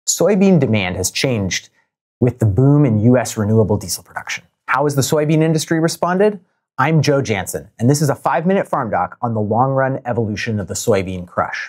Soybean demand has changed with the boom in U.S. renewable diesel production. How has the soybean industry responded? I'm Joe Janzen, and this is a 5-minute farm doc on the long-run evolution of the soybean crush.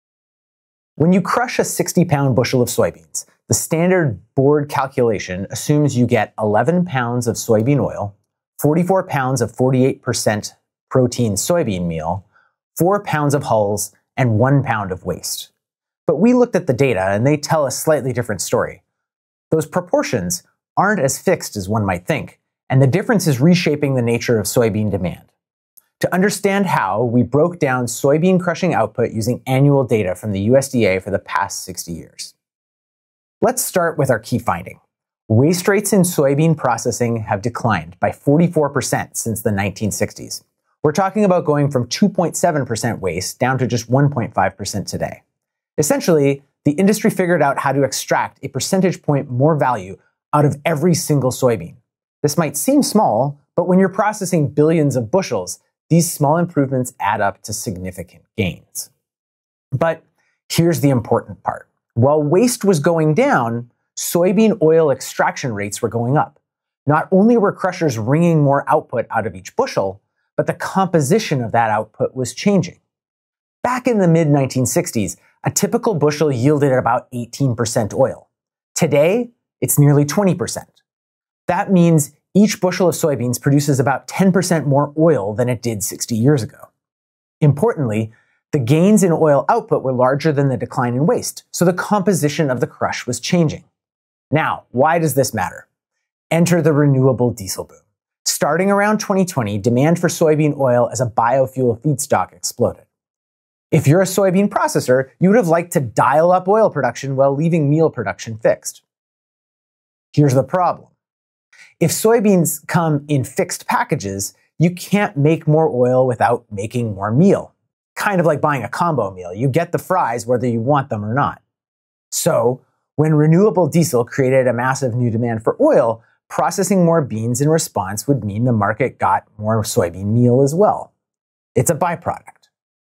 When you crush a 60-pound bushel of soybeans, the standard board calculation assumes you get 11 pounds of soybean oil, 44 pounds of 48% protein soybean meal, 4 pounds of hulls, and 1 pound of waste. But we looked at the data and they tell a slightly different story. Those proportions aren't as fixed as one might think, and the difference is reshaping the nature of soybean demand. To understand how, we broke down soybean crushing output using annual data from the USDA for the past 60 years. Let's start with our key finding. Waste rates in soybean processing have declined by 44% since the 1960s. We're talking about going from 2.7% waste down to just 1.5% today. Essentially, the industry figured out how to extract a percentage point more value out of every single soybean. This might seem small, but when you're processing billions of bushels, these small improvements add up to significant gains. But here's the important part. While waste was going down, soybean oil extraction rates were going up. Not only were crushers wringing more output out of each bushel, but the composition of that output was changing. Back in the mid-1960s, a typical bushel yielded about 18% oil. Today, it's nearly 20%. That means each bushel of soybeans produces about 10% more oil than it did 60 years ago. Importantly, the gains in oil output were larger than the decline in waste, so the composition of the crush was changing. Now, why does this matter? Enter the renewable diesel boom. Starting around 2020, demand for soybean oil as a biofuel feedstock exploded. If you're a soybean processor, you would have liked to dial up oil production while leaving meal production fixed. Here's the problem. If soybeans come in fixed packages, you can't make more oil without making more meal. Kind of like buying a combo meal. You get the fries whether you want them or not. So, when renewable diesel created a massive new demand for oil, processing more beans in response would mean the market got more soybean meal as well. It's a byproduct.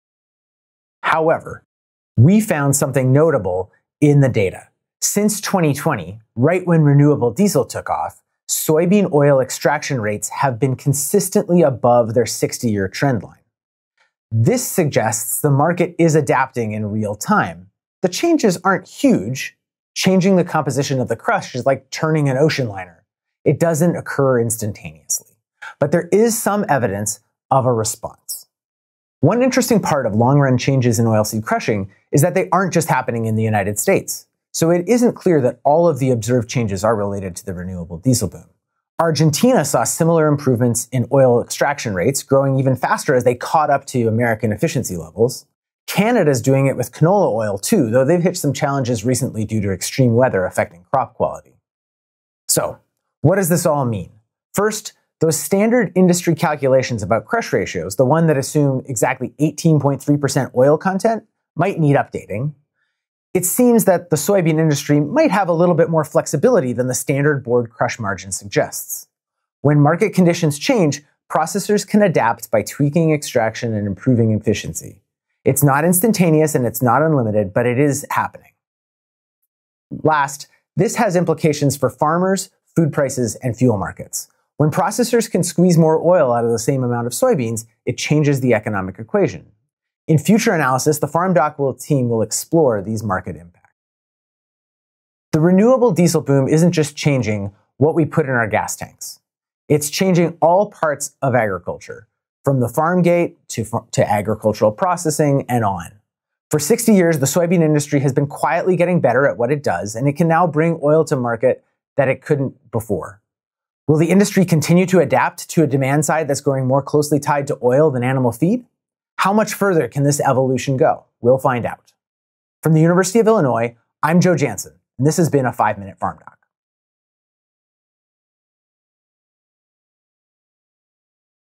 However, we found something notable in the data. Since 2020, right when renewable diesel took off, soybean oil extraction rates have been consistently above their 60-year trend line. This suggests the market is adapting in real time. The changes aren't huge. Changing the composition of the crush is like turning an ocean liner. It doesn't occur instantaneously. But there is some evidence of a response. One interesting part of long-run changes in oilseed crushing is that they aren't just happening in the United States. So it isn't clear that all of the observed changes are related to the renewable diesel boom. Argentina saw similar improvements in oil extraction rates, growing even faster as they caught up to American efficiency levels. Canada's doing it with canola oil too, though they've hit some challenges recently due to extreme weather affecting crop quality. So, what does this all mean? First, those standard industry calculations about crush ratios, the one that assume exactly 18.3% oil content, might need updating. It seems that the soybean industry might have a little bit more flexibility than the standard board crush margin suggests. When market conditions change, processors can adapt by tweaking extraction and improving efficiency. It's not instantaneous and it's not unlimited, but it is happening. Last, this has implications for farmers, food prices, and fuel markets. When processors can squeeze more oil out of the same amount of soybeans, it changes the economic equation. In future analysis, the farmdoc team will explore these market impacts. The renewable diesel boom isn't just changing what we put in our gas tanks. It's changing all parts of agriculture, from the farm gate to agricultural processing and on. For 60 years, the soybean industry has been quietly getting better at what it does, and it can now bring oil to market that it couldn't before. Will the industry continue to adapt to a demand side that's growing more closely tied to oil than animal feed? How much further can this evolution go? We'll find out. From the University of Illinois, I'm Joe Janzen, and this has been a 5-Minute Farm Doc.